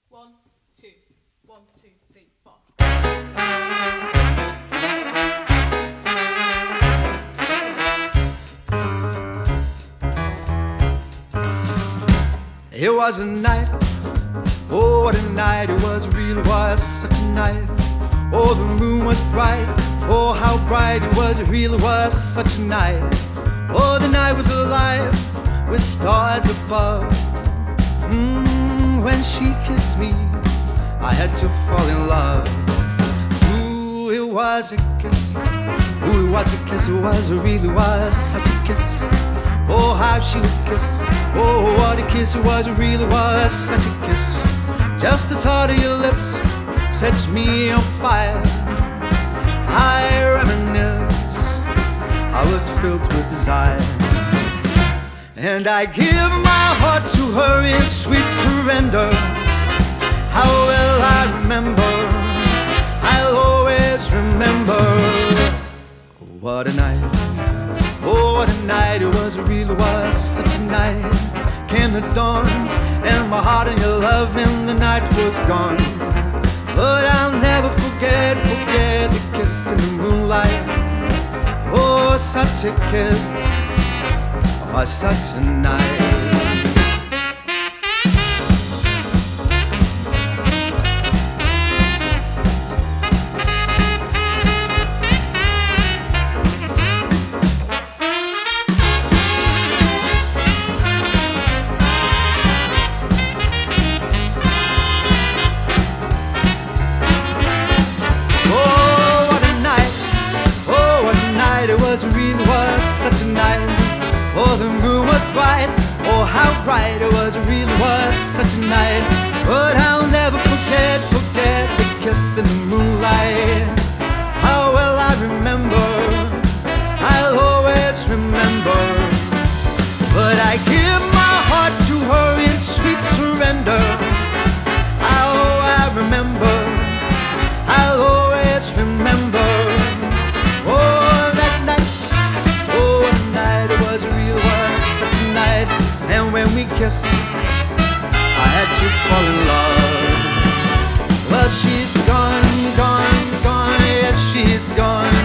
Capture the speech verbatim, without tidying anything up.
One, two, one, two, three, four. It was a night, oh what a night, it was, really was such a night. Oh, the moon was bright, oh how bright it was, it really was such a night. Oh, the night was alive with stars above. Mm, when she kissed me, I had to fall in love. Ooh, it was a kiss, ooh, it was a kiss, it was, it really was such a kiss. Oh, how she would kiss, oh, what a kiss it was, it really was such a kiss. Just the thought of your lips sets me on fire. I reminisce, I was filled with desire. And I give my heart to her in sweet surrender. How well I remember, I'll always remember. What a night, oh what a night, it was, it really was such a night. Came the dawn, and my heart and your love in the night was gone. But I'll never forget, forget the kiss in the moonlight. Oh, such a kiss, oh, such a night. It was, really was such a night. Oh, the moon was bright, oh how bright it was, really was such a night. But I'll never forget, forget the kiss in the moonlight. How well I remember, I'll always remember. But I give my heart to her in sweet surrender. Oh, I remember, I'll always remember. And when we kissed, I had to fall in love. Well, she's gone, gone, gone, yes, she's gone.